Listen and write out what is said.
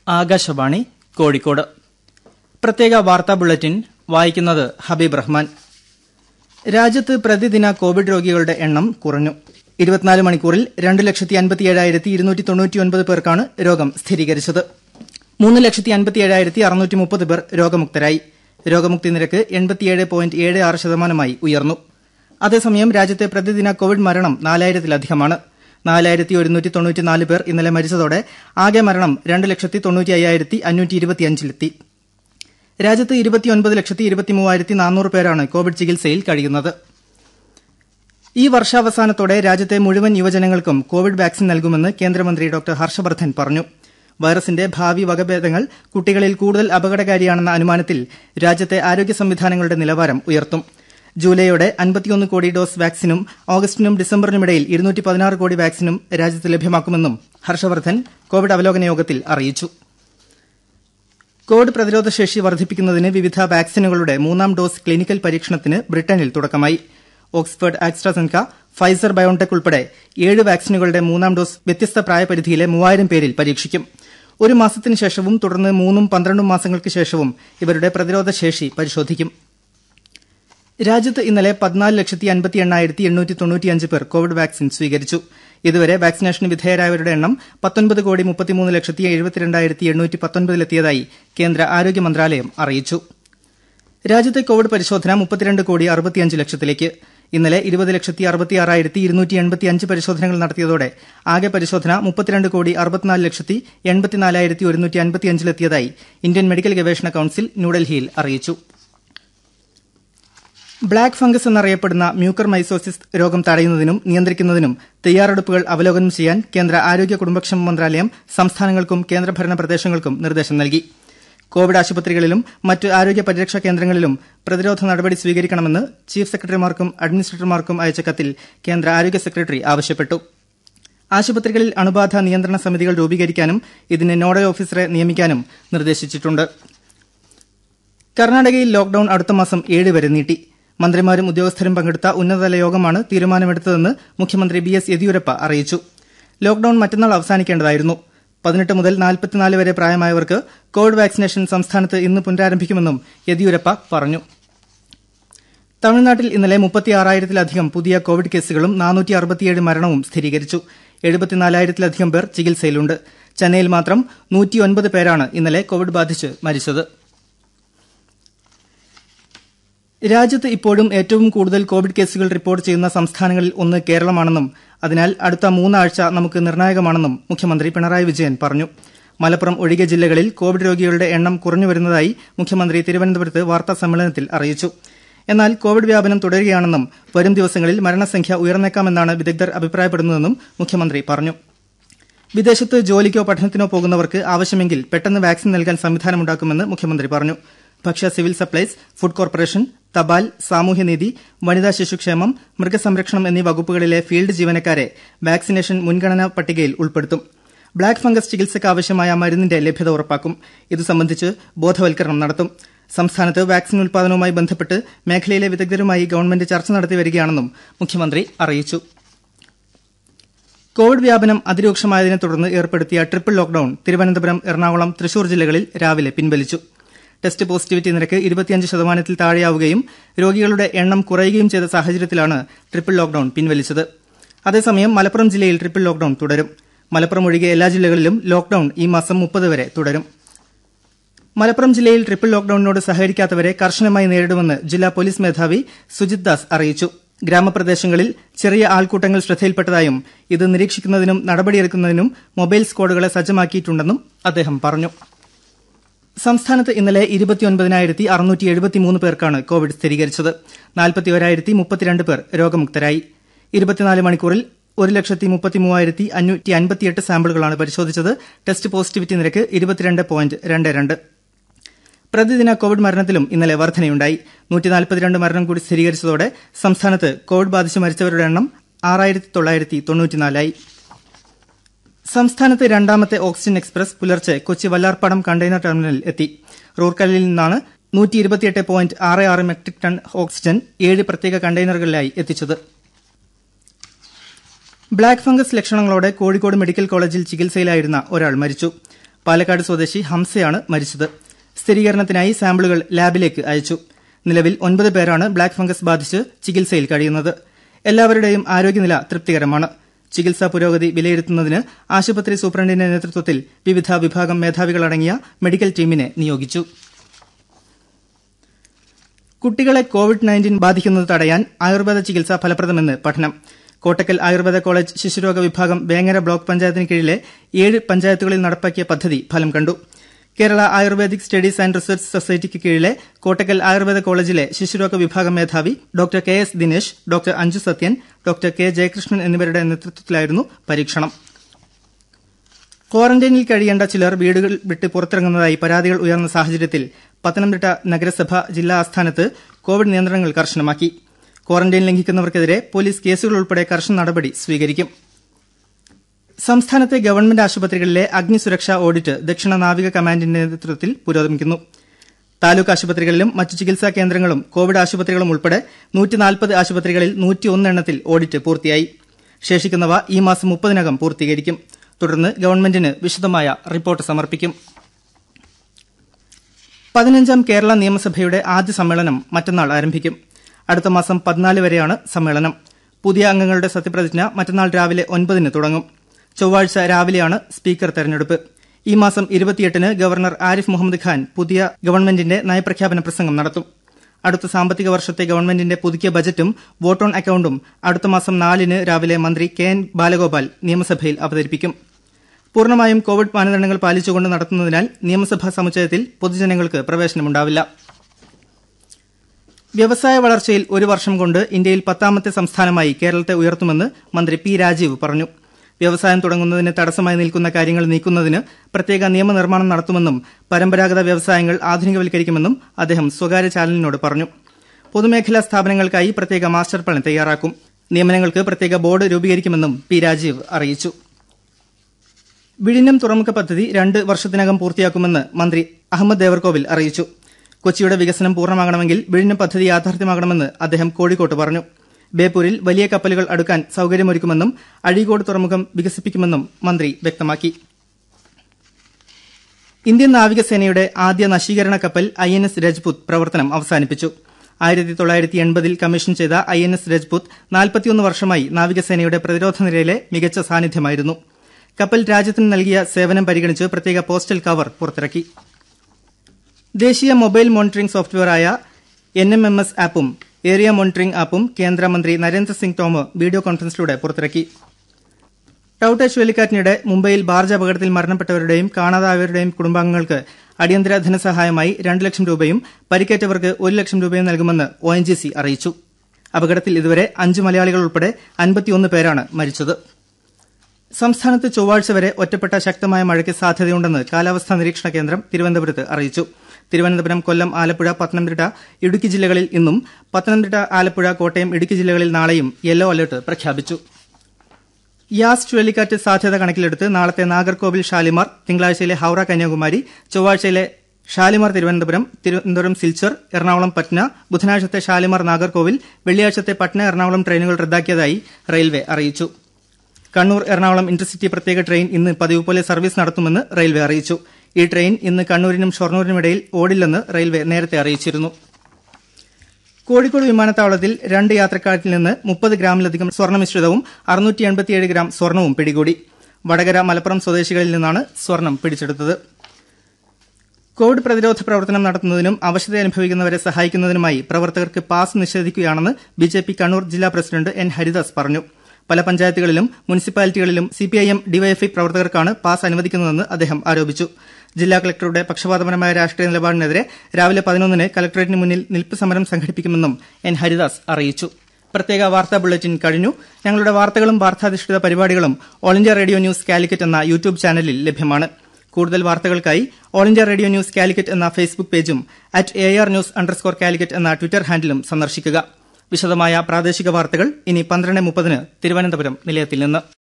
ആകാശവാണി കോഴിക്കോട്. പ്രത്യേക വാർത്താ ബുള്ളറ്റിൻ വായിക്കുന്നത് ഹബീബ് റഹ്മാൻ. രാജ്യത്ത് പ്രതിദിന കോവിഡ് രോഗികളുടെ എണ്ണം കുറഞ്ഞു. 24 മണിക്കൂറിൽ 2,57,299 പേർക്കാണ് രോഗം സ്ഥിരീകരിച്ചത്. 3,57,630 പേർ രോഗമുക്തരായി. രോഗമുക്തി നിരക്ക് 87.76% ഉയർന്നു. അതേസമയം രാജ്യത്തെ പ്രതിദിന കോവിഡ് മരണം 4,000-ലധികമാണ്. 4,194 പേർ ഇന്നലെ മരിച്ചതോടെ ആകെ മരണം 2,95,525-ലെത്തി. രാജ്യത്ത് 29,23,400 പേരാണ് കോവിഡ് ചികിത്സയിൽ കഴിയുന്നത്. ഈ വർഷാവസാനത്തോടെ രാജ്യത്തെ മുഴുവൻ യുവജനങ്ങൾക്കും കോവിഡ് വാക്സിൻ നൽകുമെന്ന് കേന്ദ്രമന്ത്രി ഡോക്ടർ ഹർഷവർദ്ധൻ പറഞ്ഞു. വൈറസിന്റെ ഭാവി വകഭേദങ്ങൾ കുട്ടികളിൽ കൂടുതൽ അപകടകാരിയാണെന്ന അനുമാനത്തിൽ രാജ്യത്തെ ആരോഗ്യ സംവിധാനങ്ങളുടെ നിലവാരം ഉയർത്തും. ജൂലൈയോടെ 51 കോടി ഡോസ് വാക്സിനും ഓഗസ്റ്റിനും ഡിസംബറിനുമിടയിൽ 216 കോടി വാക്സിനും രാജ്യത്ത് ലഭ്യമാക്കുമെന്നും ഹർഷവർദ്ധൻ കോവിഡ് അവലോകന യോഗത്തിൽ അറിയിച്ചു. കോവിഡ് പ്രതിരോധശേഷി വർദ്ധിപ്പിക്കുന്നതിന് വിവിധ വാക്സിനുകളുടെ 3ാം ഡോസ് ക്ലിനിക്കൽ പരീക്ഷണത്തിന് ബ്രിട്ടനിൽ തുടക്കമായി. ഓക്സ്ഫോർഡ് ആസ്ട്രാസെനക, ഫൈസർ ബയോൺടെക് ഉൾപ്പെടെ 7 വാക്സിനുകളുടെ 3ാം ഡോസ് വ്യത്യസ്ത പ്രായപരിധിയിലെ 3000 പേരിൽ പരീക്ഷിക്കും. ഒരു മാസത്തിന് ശേഷവും തുടർന്ന് 3ഉം 12 മാസങ്ങൾക്ക് ശേഷവും ഇവരുടെ പ്രതിരോധശേഷി പരിശോധിക്കും. രാജ്യത്ത് ഇന്നലെ 14,58,895 പേർ കോവിഡ് വാക്സിൻ സ്വീകരിച്ചു. ഇതുവരെ വാക്സിനേഷന് വിധേയരായവരുടെ എണ്ണം 19,33,72,819-ലെത്തിയതായി കേന്ദ്ര ആരോഗ്യ മന്ത്രാലയം അറിയിച്ചു. രാജ്യത്തെ കോവിഡ് പരിശോധന 32,65,00,000-ലേക്ക്. ഇന്നലെ 20,66,285 പരിശോധനകൾ നടത്തിയതോടെ ആകെ പരിശോധന 32,64,84,155-ലെത്തിയതായി ഇന്ത്യൻ മെഡിക്കൽ ഗവേഷണ കൌൺസിൽ ന്യൂഡൽഹിയിൽ അറിയിച്ചു. ബ്ലാക്ക് ഫംഗസ് എന്നറിയപ്പെടുന്ന മ്യൂക്കർമൈസോസിസ് രോഗം തടയുന്നതിനും നിയന്ത്രിക്കുന്നതിനും തയ്യാറെടുപ്പുകൾ അവലോകനം ചെയ്യാൻ കേന്ദ്ര ആരോഗ്യ കുടുംബക്ഷേമ മന്ത്രാലയം സംസ്ഥാനങ്ങൾക്കും കേന്ദ്രഭരണ പ്രദേശങ്ങൾക്കും നിർദ്ദേശം നൽകി. കോവിഡ് ആശുപത്രികളിലും മറ്റ് ആരോഗ്യ പരിരക്ഷാ കേന്ദ്രങ്ങളിലും പ്രതിരോധ നടപടി സ്വീകരിക്കണമെന്ന് ചീഫ് സെക്രട്ടറിമാർക്കും അഡ്മിനിസ്ട്രേറ്റർമാർക്കും അയച്ച കത്തിൽ കേന്ദ്ര ആരോഗ്യ സെക്രട്ടറി ആവശ്യപ്പെട്ടു. ആശുപത്രികളിൽ അണുബാധ നിയന്ത്രണ സമിതികൾ രൂപീകരിക്കാനും ഇതിന് നോഡൽ ഓഫീസറെ നിയമിക്കാനും നിർദ്ദേശിച്ചിട്ടുണ്ട്. കർണാടകയിൽ ലോക്ഡൌൺ അടുത്ത മാസം 7 വരെ നീട്ടി. മന്ത്രിമാരും ഉദ്യോഗസ്ഥരും പങ്കെടുത്ത ഉന്നതതല യോഗമാണ് തീരുമാനമെടുത്തതെന്ന് മുഖ്യമന്ത്രി ബി.എസ്. യെദ്യൂരപ്പ അറിയിച്ചു. ലോക്ഡൌൺ മറ്റന്നാൾ അവസാനിക്കേണ്ടതായിരുന്നു. 18 മുതൽ 44 വരെ പ്രായമായവർക്ക് കോവിഡ് വാക്സിനേഷൻ സംസ്ഥാനത്ത് ഇന്ന് പുനരാരംഭിക്കുമെന്നും യെദ്യൂരപ്പ പറഞ്ഞു. തമിഴ്നാട്ടിൽ ഇന്നലെ 36,000-ലധികം പുതിയ കോവിഡ് കേസുകളും 467 മരണവും സ്ഥിരീകരിച്ചു. 74,000-ലധികം പേർ ചികിത്സയിലുണ്ട്. ചെന്നൈയിൽ മാത്രം 109 പേരാണ് ഇന്നലെ കോവിഡ് ബാധിച്ച് മരിച്ചത്. രാജ്യത്ത് ഇപ്പോഴും ഏറ്റവും കൂടുതൽ കോവിഡ് കേസുകൾ റിപ്പോർട്ട് ചെയ്യുന്ന സംസ്ഥാനങ്ങളിൽ ഒന്ന് കേരളമാണെന്നും അതിനാൽ അടുത്ത 3 ആഴ്ച നമുക്ക് നിർണായകമാണെന്നും മുഖ്യമന്ത്രി പിണറായി വിജയൻ പറഞ്ഞു. മലപ്പുറം ഒഴികെ ജില്ലകളിൽ കോവിഡ് രോഗികളുടെ എണ്ണം കുറഞ്ഞുവരുന്നതായി മുഖ്യമന്ത്രി തിരുവനന്തപുരത്ത് വാർത്താസമ്മേളനത്തിൽ അറിയിച്ചു. എന്നാൽ കോവിഡ് വ്യാപനം തുടരുകയാണെന്നും വരും ദിവസങ്ങളിൽ മരണസംഖ്യ ഉയർന്നേക്കാമെന്നാണ് വിദഗ്ധർ അഭിപ്രായപ്പെടുന്നതെന്നും മുഖ്യമന്ത്രി പറഞ്ഞു. വിദേശത്ത് ജോലിക്കോ പഠനത്തിനോ പോകുന്നവർക്ക് ആവശ്യമെങ്കിൽ പെട്ടെന്ന് വാക്സിൻ നൽകാൻ സംവിധാനമുണ്ടാക്കുമെന്ന് മുഖ്യമന്ത്രി പറഞ്ഞു. ഭക്ഷ്യ സിവിൽ സപ്ലൈസ്, ഫുഡ് കോർപ്പറേഷൻ, തപാൽ, സാമൂഹ്യനീതി, വനിതാ ശിശുക്ഷേമം, മൃഗസംരക്ഷണം എന്നീ വകുപ്പുകളിലെ ഫീൽഡ് ജീവനക്കാരെ വാക്സിനേഷൻ മുൻഗണനാ പട്ടികയിൽ ഉൾപ്പെടുത്തും. ബ്ലാക്ക് ഫംഗസ് ചികിത്സയ്ക്ക് ആവശ്യമായ മരുന്നിന്റെ ലഭ്യത ഉറപ്പാക്കും. ഇതു സംബന്ധിച്ച് ബോധവൽക്കരണം നടത്തും. സംസ്ഥാനത്ത് വാക്സിൻ ഉൽപാദനവുമായി ബന്ധപ്പെട്ട് മേഖലയിലെ വിദഗ്ധരുമായി ഗവൺമെന്റ് ചർച്ച നടത്തി വരികയാണെന്നും മുഖ്യമന്ത്രി അറിയിച്ചു. കോവിഡ് വ്യാപനം അതിരൂക്ഷമായതിനെ തുടർന്ന് ഏർപ്പെടുത്തിയ ട്രിപ്പിൾ ലോക്ഡൌൺ തിരുവനന്തപുരം, എറണാകുളം, തൃശൂർ ജില്ലകളിൽ രാവിലെ പിൻവലിച്ചു. ടെസ്റ്റ് പോസിറ്റിവിറ്റി നിരക്ക് 25% താഴെയാവുകയും രോഗികളുടെ എണ്ണം കുറയുകയും ചെയ്ത സാഹചര്യത്തിലാണ് ട്രിപ്പിൾ ലോക്ഡൌൺ പിൻവലിച്ചത്. അതേസമയം മലപ്പുറം ജില്ലയിൽ ട്രിപ്പിൾ ലോക്ഡൌൺ തുടരും. മലപ്പുറം ഒഴികെ എല്ലാ ജില്ലകളിലും ലോക്ഡൌൺ ഈ മാസം 30 വരെ തുടരും. മലപ്പുറം ജില്ലയിൽ ട്രിപ്പിൾ ലോക്ഡൌണിനോട് സഹകരിക്കാത്തവരെ കർശനമായി നേരിടുമെന്ന് ജില്ലാ പോലീസ് മേധാവി സുജിത് ദാസ് അറിയിച്ചു. ഗ്രാമപ്രദേശങ്ങളിൽ ചെറിയ ആൾക്കൂട്ടങ്ങൾ ശ്രദ്ധയിൽപ്പെട്ടതായും ഇത് നിരീക്ഷിക്കുന്നതിനും നടപടിയെടുക്കുന്നതിനും മൊബൈൽ സ്ക്വാഡുകളെ സജ്ജമാക്കിയിട്ടുണ്ടെന്നും അദ്ദേഹം പറഞ്ഞു. സംസ്ഥാനത്ത് ഇന്നലെ 29,673 പേർക്കാണ് കോവിഡ് സ്ഥിരീകരിച്ചത്. 41,032 പേർ രോഗമുക്തരായി. 24 മണിക്കൂറിൽ 1,33,558 സാമ്പിളുകളാണ് പരിശോധിച്ചത്. ടെസ്റ്റ് പോസിറ്റിവിറ്റി നിരക്ക് 22.22. പ്രതിദിന കോവിഡ് മരണത്തിലും ഇന്നലെ വർധനയുണ്ടായി. 142 മരണം കൂടി സ്ഥിരീകരിച്ചതോടെ സംസ്ഥാനത്ത് കോവിഡ് ബാധിച്ച് മരിച്ചവരുടെ എണ്ണം 6,994 സംസ്ഥാനത്ത് രണ്ടാമത്തെ ഓക്സിജൻ എക്സ്പ്രസ് പുലർച്ചെ കൊച്ചി വല്ലാർപാടം കണ്ടെയ്നർ ടെർമിനലിൽ എത്തി. റൂർക്കലിൽ നിന്നാണ് 128.66 മെട്രിക് ടൺ ഓക്സിജൻ 7 പ്രത്യേക കണ്ടെയ്നറുകളിലായി എത്തിച്ചത്. ബ്ലാക്ക് ഫംഗസ് ലക്ഷണങ്ങളോടെ കോഴിക്കോട് മെഡിക്കൽ കോളേജിൽ ചികിത്സയിലായിരുന്ന ഒരാൾ മരിച്ചു. പാലക്കാട് സ്വദേശി ഹംസയാണ് മരിച്ചത്. സ്ഥിരീകരണത്തിനായി സാമ്പിളുകൾ ലാബിലേക്ക് അയച്ചു. നിലവിൽ 9 പേരാണ് ബ്ലാക്ക് ഫംഗസ് ബാധിച്ച് ചികിത്സയിൽ കഴിയുന്നത്. എല്ലാവരുടെയും ആരോഗ്യനില തൃപ്തികരമാണ്. ചികിത്സാ പുരോഗതി വിലയിരുത്തുന്നതിന് ആശുപത്രി സൂപ്രണ്ടിന്റെ നേതൃത്വത്തിൽ വിവിധ വിഭാഗം മേധാവികളടങ്ങിയ മെഡിക്കൽ ടീമിനെ നിയോഗിച്ചു. കുട്ടികളെ കോവിഡ്-19 ബാധിക്കുന്നത് തടയാൻ ആയുർവേദ ചികിത്സ ഫലപ്രദമെന്ന് പഠനം. കോട്ടക്കൽ ആയുർവേദ കോളേജ് ശിശുരോഗ വിഭാഗം വേങ്ങര ബ്ലോക്ക് പഞ്ചായത്തിന് കീഴിലെ 7 പഞ്ചായത്തുകളിൽ നടപ്പാക്കിയ പദ്ധതി ഫലം കണ്ടു. Kerala Ayurvedic studies and research സൊസൈറ്റിക്ക് കീഴിലെ കോട്ടക്കൽ ആയുർവേദ കോളേജിലെ ശിശുരോഗ വിഭാഗം മേധാവി doctor K S Dinesh, doctor Anju Sathyan, doctor K Jayakrishnan എന്നിവരുടെ നേതൃത്വത്തിലായിരുന്നു പരീക്ഷണം. ക്വാറന്റൈനിൽ കഴിയേണ്ട ചിലർ വീടുകൾ വിട്ട് പുറത്തിറങ്ങുന്നതായി പരാതികൾ ഉയർന്ന സാഹചര്യത്തിൽ പത്തനംതിട്ട നഗരസഭ ജില്ലാ ആസ്ഥാനത്ത് കോവിഡ് നിയന്ത്രണങ്ങൾ കർശനമാക്കി. ക്വാറന്റൈൻ ലംഘിക്കുന്നവർക്കെതിരെ പോലീസ് കേസുകൾ ഉൾപ്പെടെ കർശന നടപടി സ്വീകരിക്കും. സംസ്ഥാനത്തെ ഗവൺമെന്റ് ആശുപത്രികളിലെ അഗ്നിസുരക്ഷാ ഓഡിറ്റ് ദക്ഷിണ നാവിക കമാൻഡിന്റെ നേതൃത്വത്തിൽ പുരോഗമിക്കുന്നു. താലൂക്ക് ആശുപത്രികളിലും മറ്റു ചികിത്സാ കേന്ദ്രങ്ങളും കോവിഡ് ആശുപത്രികളും ഉൾപ്പെടെ 140 ആശുപത്രികളിൽ 101 എണ്ണത്തിൽ ഓഡിറ്റ് പൂർത്തിയായി. ശേഷിക്കുന്നവ ഈ മാസം 30-നകം പൂർത്തീകരിക്കും. തുടർന്ന് ഗവൺമെന്റിന് വിശദമായ റിപ്പോർട്ട് സമർപ്പിക്കും. 15ാം കേരള നിയമസഭയുടെ ആദ്യ സമ്മേളനം മറ്റന്നാൾ ആരംഭിക്കും. അടുത്ത മാസം 14 വരെയാണ് സമ്മേളനം. പുതിയ അംഗങ്ങളുടെ സത്യപ്രതിജ്ഞ മറ്റന്നാൾ രാവിലെ 9-ന് തുടങ്ങും. ചൊവ്വാഴ്ച രാവിലെയാണ് സ്പീക്കർ തെരഞ്ഞെടുപ്പ്. ഈ മാസം 28-ന് ഗവർണർ ആരിഫ് മുഹമ്മദ് ഖാൻ പുതിയ ഗവൺമെന്റിന്റെ നയപ്രഖ്യാപന പ്രസംഗം നടത്തും. അടുത്ത സാമ്പത്തിക വർഷത്തെ ഗവൺമെന്റിന്റെ പുതുക്കിയ ബജറ്റും വോട്ട് ഓൺ അക്കൌണ്ടും അടുത്ത മാസം 4-ന് രാവിലെ മന്ത്രി കെ എൻ ബാലഗോപാൽ നിയമസഭയിൽ അവതരിപ്പിക്കും. പൂർണ്ണമായും കോവിഡ് മാനദണ്ഡങ്ങൾ പാലിച്ചുകൊണ്ട് നടത്തുന്നതിനാൽ നിയമസഭാ സമുച്ചയത്തിൽ പൊതുജനങ്ങൾക്ക് പ്രവേശനമുണ്ടാവില്ല. വ്യവസായ വളർച്ചയിൽ 1 വർഷം കൊണ്ട് ഇന്ത്യയിൽ 10ാമത്തെ സംസ്ഥാനമായി കേരളത്തെ ഉയർത്തുമെന്ന് മന്ത്രി പി രാജീവ് പറഞ്ഞു. വ്യവസായം തുടങ്ങുന്നതിന് തടസ്സമായി നിൽക്കുന്ന കാര്യങ്ങൾ നീക്കുന്നതിന് പ്രത്യേക നിയമനിർമ്മാണം നടത്തുമെന്നും പരമ്പരാഗത വ്യവസായങ്ങൾ ആധുനികവൽക്കരിക്കുമെന്നും അദ്ദേഹം സ്വകാര്യ ചാനലിനോട് പറഞ്ഞു. പൊതുമേഖലാ സ്ഥാപനങ്ങൾക്കായി പ്രത്യേക മാസ്റ്റർ പ്ലാൻ തയ്യാറാക്കും. നിയമനങ്ങൾക്ക് പ്രത്യേക ബോർഡ് രൂപീകരിക്കുമെന്നും പി രാജീവ് അറിയിച്ചു. വിഴിഞ്ഞം തുറമുഖ പദ്ധതി 2 വർഷത്തിനകം പൂർത്തിയാക്കുമെന്ന് മന്ത്രി അഹമ്മദ് ദേവർകോവിൽ അറിയിച്ചു. കൊച്ചിയുടെ വികസനം പൂർണ്ണമാകണമെങ്കിൽ വിഴിഞ്ഞം പദ്ധതി യാഥാർത്ഥ്യമാകണമെന്ന് അദ്ദേഹം കോഴിക്കോട്ട് പറഞ്ഞു. ബേപ്പൂരിൽ വലിയ കപ്പലുകൾ അടുക്കാൻ സൌകര്യമൊരുക്കുമെന്നും അഴീക്കോട് തുറമുഖം വികസിപ്പിക്കുമെന്നും മന്ത്രി വ്യക്തമാക്കി. ഇന്ത്യൻ നാവികസേനയുടെ ആദ്യ നശീകരണ കപ്പൽ INS രജ്പുത് പ്രവർത്തനം അവസാനിപ്പിച്ചു. 1980-ൽ കമ്മീഷൻ ചെയ്ത INS രജ്പുത് 41 വർഷമായി നാവികസേനയുടെ പ്രതിരോധ നിരയിലെ മികച്ച സാന്നിധ്യമായിരുന്നു. കപ്പൽ രാജ്യത്തിന് നൽകിയ സേവനം പരിഗണിച്ച് പ്രത്യേക പോസ്റ്റൽ കവർ പുറത്തിറക്കി. ദേശീയ മൊബൈൽ മോണിറ്ററിംഗ് സോഫ്റ്റ്വെയറായ NMMS ആപ്പും ഏരിയ മോണിറ്ററിംഗ് ആപ്പും കേന്ദ്രമന്ത്രി നരേന്ദ്രസിംഗ് തോമർ വീഡിയോ കോൺഫറൻസിലൂടെ പുറത്തിറക്കി. ടൌട്ടെ ചുഴലിക്കാറ്റിനിടെ മുംബൈയിൽ ബാർജ് അപകടത്തിൽ മരണപ്പെട്ടവരുടെയും കാണാതായവരുടെയും കുടുംബാംഗങ്ങൾക്ക് അടിയന്തര ധനസഹായമായി 2 ലക്ഷം രൂപയും പരിക്കേറ്റവർക്ക് 1 ലക്ഷം രൂപയും നൽകുമെന്ന് ONGC അറിയിച്ചു. അപകടത്തിൽ ഇതുവരെ 5 മലയാളികൾ ഉൾപ്പെടെ 51 പേരാണ് മരിച്ചത്. സംസ്ഥാനത്ത് ചൊവ്വാഴ്ച വരെ ഒറ്റപ്പെട്ട ശക്തമായ മഴയ്ക്ക് സാധ്യതയുണ്ടെന്ന് കാലാവസ്ഥാ നിരീക്ഷണ കേന്ദ്രം തിരുവനന്തപുരത്ത് അറിയിച്ചു. തിരുവനന്തപുരം, കൊല്ലം, ആലപ്പുഴ, പത്തനംതിട്ട, ഇടുക്കി ജില്ലകളിൽ ഇന്നും പത്തനംതിട്ട, ആലപ്പുഴ, കോട്ടയം, ഇടുക്കി ജില്ലകളിൽ നാളെയും യെല്ലോ അലർട്ട് പ്രഖ്യാപിച്ചു. യാസ് ചുഴലിക്കാറ്റ് സാധ്യത കണക്കിലെടുത്ത് നാളത്തെ നാഗർകോവിൽ ഷാലിമാർ, തിങ്കളാഴ്ചയിലെ ഹൌറ കന്യാകുമാരി, ചൊവ്വാഴ്ചയിലെ ഷാലിമാർ തിരുവനന്തപുരം സിൽച്ചർ, എറണാകുളം പറ്റ്ന, ബുധനാഴ്ചത്തെ ഷാലിമാർ നാഗർകോവിൽ, വെള്ളിയാഴ്ചത്തെ പട്ന എറണാകുളം ട്രെയിനുകൾ റദ്ദാക്കിയതായി റെയിൽവേ അറിയിച്ചു. കണ്ണൂർ എറണാകുളം ഇന്റർസിറ്റി പ്രത്യേക ട്രെയിൻ ഇന്ന് പതിവ് പോലെ സർവീസ് നടത്തുമെന്ന് റെയിൽവേ അറിയിച്ചു. ഈ ട്രെയിൻ ഇന്ന് കണ്ണൂരിനും ഷൊർണൂരിനുമിടയിൽ ഓടില്ലെന്ന് റെയിൽവേ നേരത്തെ അറിയിച്ചിരുന്നു. കോഴിക്കോട് വിമാനത്താവളത്തിൽ 2 യാത്രക്കാരിൽ നിന്ന് 30 ഗ്രാമിലധികം സ്വർണ്ണമിശ്രിതവും 687 ഗ്രാം സ്വർണ്ണവും പിടികൂടി. വടകര, മലപ്പുറം സ്വദേശികളിൽ നിന്നാണ് സ്വർണ്ണം പിടിച്ചെടുത്തത്. കോവിഡ് പ്രതിരോധ പ്രവർത്തനം നടത്തുന്നതിനും അവശത അനുഭവിക്കുന്നവരെ സഹായിക്കുന്നതിനുമായി പ്രവർത്തകർക്ക് പാസ് നിഷേധിക്കുകയാണെന്ന് BJP കണ്ണൂർ ജില്ലാ പ്രസിഡന്റ് N ഹരിദാസ് പറഞ്ഞു. പല പഞ്ചായത്തുകളിലും മുനിസിപ്പാലിറ്റികളിലും CPIM DYFI പ്രവർത്തകർക്കാണ് പാസ് അനുവദിക്കുന്നതെന്ന് അദ്ദേഹം ആരോപിച്ചു. ജില്ലാ കളക്ടറുടെ പക്ഷപാതപരമായ രാഷ്ട്രീയ നിലപാടിനെതിരെ രാവിലെ 11-ന് കളക്ടറേറ്റിന് മുന്നിൽ നിൽപ്പ് സമരം സംഘടിപ്പിക്കുമെന്നും N ഹരിദാസ് അറിയിച്ചു. പ്രത്യേക വാർത്താ ബുള്ളറ്റിൻ കഴിഞ്ഞു. ഞങ്ങളുടെ വാർത്തകളും വാർത്താധിഷ്ഠിത പരിപാടികളും all India radio news Calicut എന്ന യൂട്യൂബ് ചാനലിൽ ലഭ്യമാണ്. കൂടുതൽ വാർത്തകൾക്കായി all India radio news Calicut എന്ന ഫേസ്ബുക്ക് പേജും @ARnews_കാലിക്കറ്റ് എന്ന ട്വിറ്റർ ഹാൻഡിലും സന്ദർശിക്കുക. വിശദമായ പ്രാദേശിക വാർത്തകൾ ഇനി 12:30-ന് തിരുവനന്തപുരം നിലയത്തിൽ നിന്ന്.